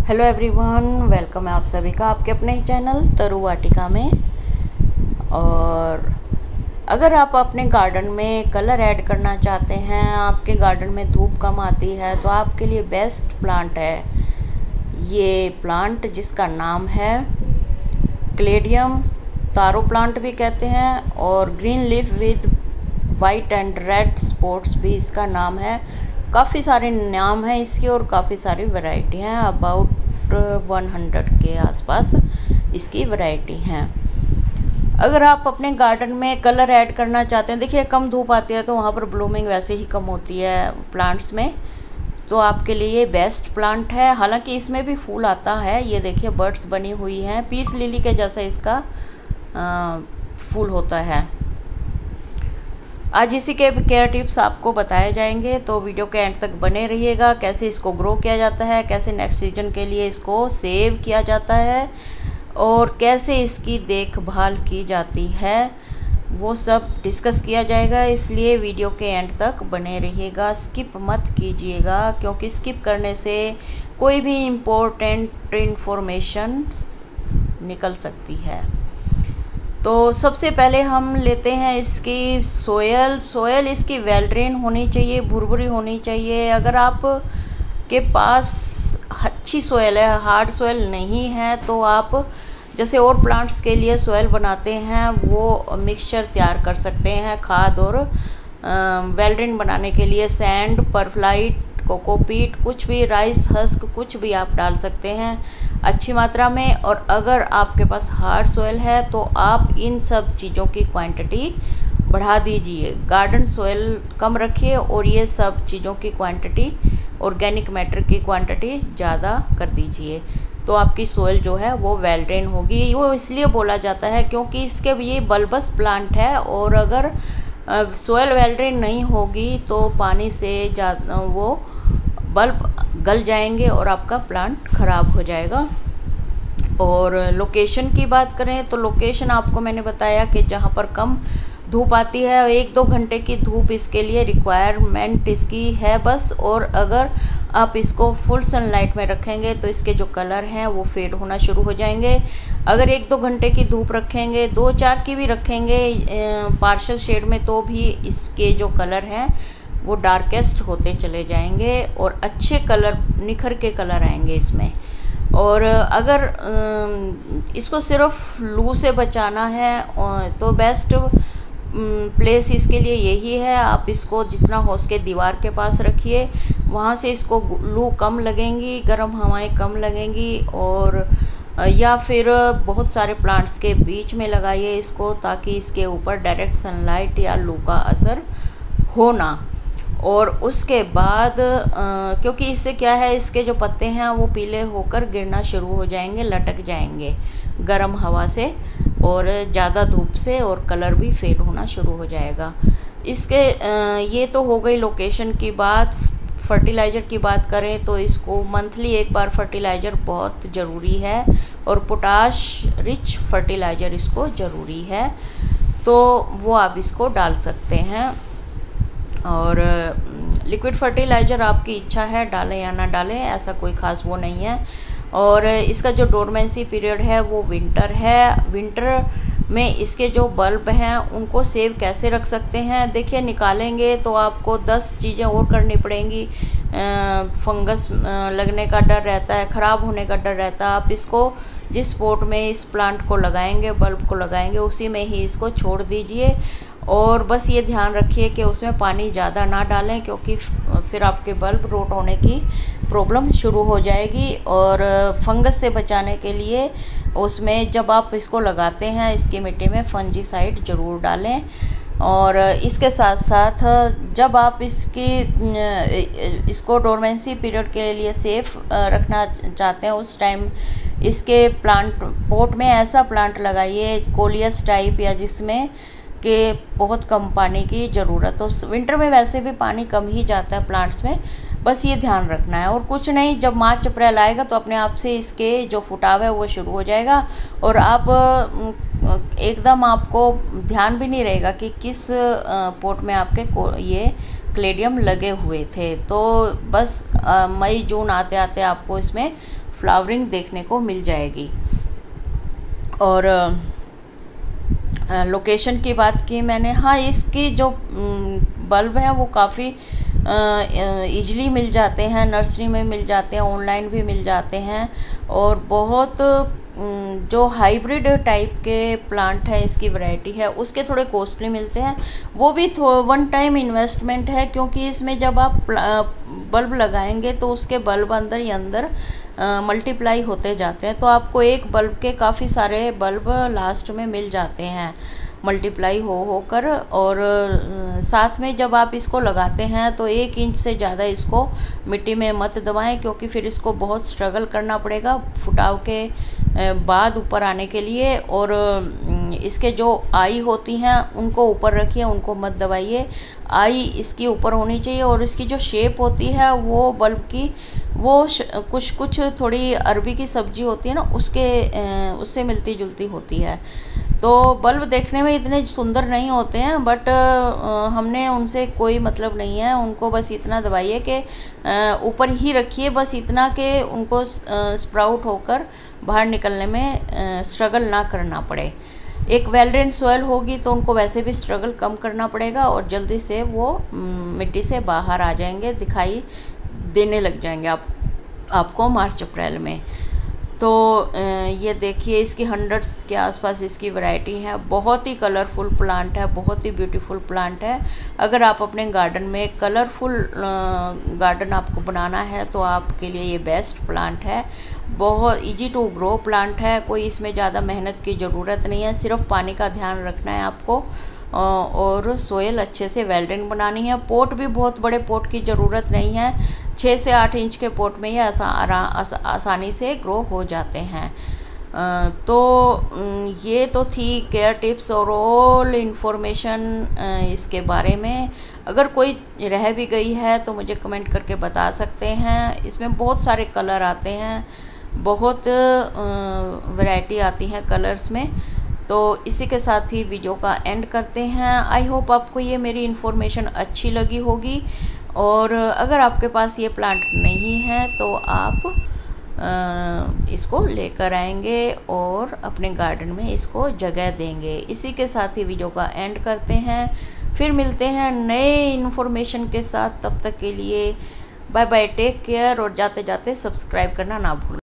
Hello everyone, welcome है आप सभी का आपके अपने ही चैनल तरु वाटिका में। और अगर आप अपने गार्डन में कलर ऐड करना चाहते हैं, आपके गार्डन में धूप कम आती है, तो आपके लिए बेस्ट प्लांट है ये प्लांट जिसका नाम है क्लेडियम। तारो प्लांट भी कहते हैं और green leaf with white and red spots भी इसका नाम है। काफ़ी सारे नाम हैं इसके और काफ़ी सारी वैरायटी हैं। अबाउट 100 के आसपास इसकी वैरायटी हैं। अगर आप अपने गार्डन में कलर ऐड करना चाहते हैं, देखिए कम धूप आती है तो वहाँ पर ब्लूमिंग वैसे ही कम होती है प्लांट्स में, तो आपके लिए बेस्ट प्लांट है। हालांकि इसमें भी फूल आता है, ये देखिए बर्ड्स बनी हुई हैं, पीस लिली के जैसा इसका फूल होता है। आज इसी के केयर टिप्स आपको बताए जाएंगे, तो वीडियो के एंड तक बने रहिएगा। कैसे इसको ग्रो किया जाता है, कैसे नेक्स्ट सीजन के लिए इसको सेव किया जाता है और कैसे इसकी देखभाल की जाती है, वो सब डिस्कस किया जाएगा। इसलिए वीडियो के एंड तक बने रहिएगा, स्किप मत कीजिएगा, क्योंकि स्किप करने से कोई भी इम्पोर्टेंट इन्फॉर्मेशन निकल सकती है। तो सबसे पहले हम लेते हैं इसकी सोयल इसकी वेल ड्रेन होनी चाहिए, भुरभुरी होनी चाहिए। अगर आप के पास अच्छी सोयल है, हार्ड सोयल नहीं है, तो आप जैसे और प्लांट्स के लिए सोयल बनाते हैं वो मिक्सचर तैयार कर सकते हैं खाद और वेल ड्रेन बनाने के लिए। सैंड, परफ्लाइट, कोकोपीट, कुछ भी, राइस हस्क, कुछ भी आप डाल सकते हैं अच्छी मात्रा में। और अगर आपके पास हार्ड सॉइल है तो आप इन सब चीज़ों की क्वांटिटी बढ़ा दीजिए। गार्डन सॉइल कम रखिए और ये सब चीज़ों की क्वांटिटी, ऑर्गेनिक मैटर की क्वांटिटी ज़्यादा कर दीजिए, तो आपकी सॉइल जो है वो वेल ड्रेन होगी। वो इसलिए बोला जाता है क्योंकि इसके ये बल्बस प्लांट है, और अगर सॉइल वेल ड्रेन नहीं होगी तो पानी से वो बल्ब गल जाएंगे और आपका प्लांट ख़राब हो जाएगा। और लोकेशन की बात करें तो लोकेशन आपको मैंने बताया कि जहाँ पर कम धूप आती है, 1-2 घंटे की धूप इसके लिए रिक्वायरमेंट इसकी है बस। और अगर आप इसको फुल सनलाइट में रखेंगे तो इसके जो कलर हैं वो फेड होना शुरू हो जाएंगे। अगर 1-2 घंटे की धूप रखेंगे, 2-4 की भी रखेंगे पार्शियल शेड में, तो भी इसके जो कलर हैं वो डार्केस्ट होते चले जाएंगे और अच्छे कलर, निखर के कलर आएंगे इसमें। और अगर इसको सिर्फ लू से बचाना है तो बेस्ट प्लेस इसके लिए यही है। आप इसको जितना हो सके दीवार के पास रखिए, वहाँ से इसको लू कम लगेंगी, गर्म हवाएं कम लगेंगी। और या फिर बहुत सारे प्लांट्स के बीच में लगाइए इसको, ताकि इसके ऊपर डायरेक्ट सनलाइट या लू का असर हो ना। और उसके बाद क्योंकि इससे क्या है, इसके जो पत्ते हैं वो पीले होकर गिरना शुरू हो जाएंगे, लटक जाएंगे गर्म हवा से और ज़्यादा धूप से, और कलर भी फेड होना शुरू हो जाएगा इसके। ये तो हो गई लोकेशन की बात। फर्टिलाइज़र की बात करें तो इसको मंथली एक बार फर्टिलाइज़र बहुत ज़रूरी है, और पोटाश रिच फर्टिलाइज़र इसको ज़रूरी है, तो वो आप इसको डाल सकते हैं। और लिक्विड फर्टिलाइज़र आपकी इच्छा है डालें या ना डालें, ऐसा कोई ख़ास वो नहीं है। और इसका जो डोरमेंसी पीरियड है वो विंटर है। विंटर में इसके जो बल्ब हैं उनको सेव कैसे रख सकते हैं, देखिए निकालेंगे तो आपको 10 चीज़ें और करनी पड़ेंगी। फंगस लगने का डर रहता है, ख़राब होने का डर रहता है। आप इसको जिस पॉट में इस प्लांट को लगाएंगे, बल्ब को लगाएंगे, उसी में ही इसको छोड़ दीजिए। और बस ये ध्यान रखिए कि उसमें पानी ज़्यादा ना डालें, क्योंकि फिर आपके बल्ब रोट होने की प्रॉब्लम शुरू हो जाएगी। और फंगस से बचाने के लिए उसमें जब आप इसको लगाते हैं, इसकी मिट्टी में फंजीसाइड ज़रूर डालें। और इसके साथ साथ जब आप इसको डोरमेंसी पीरियड के लिए सेफ रखना चाहते हैं, उस टाइम इसके प्लांट पॉट में ऐसा प्लांट लगाइए कोलियस टाइप, या जिसमें कि बहुत कम पानी की ज़रूरत हो। विंटर में वैसे भी पानी कम ही जाता है प्लांट्स में, बस ये ध्यान रखना है। और कुछ नहीं, जब मार्च अप्रैल आएगा तो अपने आप से इसके जो फुटाव है वो शुरू हो जाएगा, और आप एकदम आपको ध्यान भी नहीं रहेगा कि किस पॉट में आपके ये क्लेडियम लगे हुए थे। तो बस मई जून आते आते आपको इसमें फ्लावरिंग देखने को मिल जाएगी। और लोकेशन की बात की मैंने, हाँ इसकी जो बल्ब है वो काफ़ी ईजिली मिल जाते हैं, नर्सरी में मिल जाते हैं, ऑनलाइन भी मिल जाते हैं। और बहुत जो हाइब्रिड टाइप के प्लांट है, इसकी वैरायटी है, उसके थोड़े कॉस्टली मिलते हैं। वो भी वन टाइम इन्वेस्टमेंट है, क्योंकि इसमें जब आप बल्ब लगाएंगे तो उसके बल्ब अंदर ही अंदर मल्टीप्लाई होते जाते हैं। तो आपको एक बल्ब के काफ़ी सारे बल्ब लास्ट में मिल जाते हैं मल्टीप्लाई होकर। और साथ में जब आप इसको लगाते हैं तो 1 इंच से ज़्यादा इसको मिट्टी में मत दबाएं, क्योंकि फिर इसको बहुत स्ट्रगल करना पड़ेगा फुटाव के बाद ऊपर आने के लिए। और इसके जो आई होती हैं उनको ऊपर रखिए, उनको मत दबाइए। आई इसकी ऊपर होनी चाहिए। और इसकी जो शेप होती है वो बल्ब की, वो कुछ थोड़ी अरबी की सब्जी होती है ना, उससे मिलती जुलती होती है। तो बल्ब देखने में इतने सुंदर नहीं होते हैं, बट हमने उनसे कोई मतलब नहीं है। उनको बस इतना दबाइए कि ऊपर ही रखिए, बस इतना कि उनको स्प्राउट होकर बाहर निकलने में स्ट्रगल ना करना पड़े। एक वेल ड्रेन सॉइल होगी तो उनको वैसे भी स्ट्रगल कम करना पड़ेगा और जल्दी से वो मिट्टी से बाहर आ जाएंगे, दिखाई देने लग जाएंगे आपको मार्च अप्रैल में। तो ये देखिए, इसकी 100 के आसपास इसकी वैरायटी है। बहुत ही कलरफुल प्लांट है, बहुत ही ब्यूटीफुल प्लांट है। अगर आप अपने गार्डन में कलरफुल गार्डन आपको बनाना है तो आपके लिए ये बेस्ट प्लांट है। बहुत इजी टू ग्रो प्लांट है, कोई इसमें ज़्यादा मेहनत की ज़रूरत नहीं है, सिर्फ पानी का ध्यान रखना है आपको और सोयल अच्छे से वेल ड्रेन बनानी है। पोट भी बहुत बड़े पोट की ज़रूरत नहीं है, 6 से 8 इंच के पोट में ये आसानी से ग्रो हो जाते हैं। तो ये तो थी केयर टिप्स और ऑल इन्फॉर्मेशन इसके बारे में। अगर कोई रह भी गई है तो मुझे कमेंट करके बता सकते हैं। इसमें बहुत सारे कलर आते हैं, बहुत वैरायटी आती है कलर्स में। तो इसी के साथ ही वीडियो का एंड करते हैं। आई होप आपको ये मेरी इन्फॉर्मेशन अच्छी लगी होगी। और अगर आपके पास ये प्लांट नहीं है तो आप इसको लेकर आएंगे और अपने गार्डन में इसको जगह देंगे। इसी के साथ ही वीडियो का एंड करते हैं। फिर मिलते हैं नए इन्फॉर्मेशन के साथ, तब तक के लिए बाय बाय, टेक केयर। और जाते जाते सब्सक्राइब करना ना भूलें।